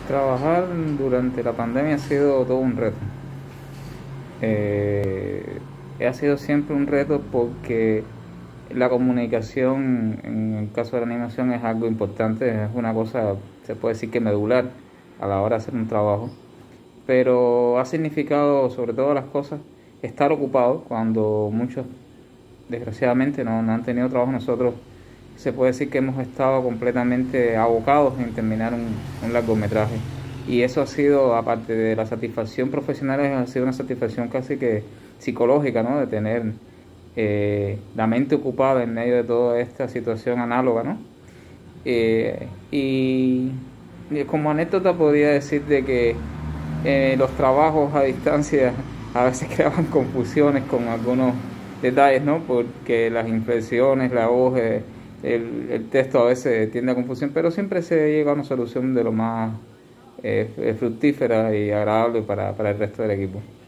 Trabajar durante la pandemia ha sido todo un reto. Ha sido siempre un reto porque la comunicación en el caso de la animación es algo importante, es una cosa, se puede decir que medular a la hora de hacer un trabajo, pero ha significado sobre todas las cosas estar ocupado cuando muchos desgraciadamente no han tenido trabajo. Nosotros se puede decir que hemos estado completamente abocados en terminar un largometraje. Y eso ha sido, aparte de la satisfacción profesional, ha sido una satisfacción casi que psicológica, ¿no? De tener la mente ocupada en medio de toda esta situación análoga, ¿no? Y como anécdota podría decir de que los trabajos a distancia a veces creaban confusiones con algunos detalles, ¿no? Porque las impresiones, la voz, el texto a veces tiende a confusión, pero siempre se llega a una solución de lo más fructífera y agradable para el resto del equipo.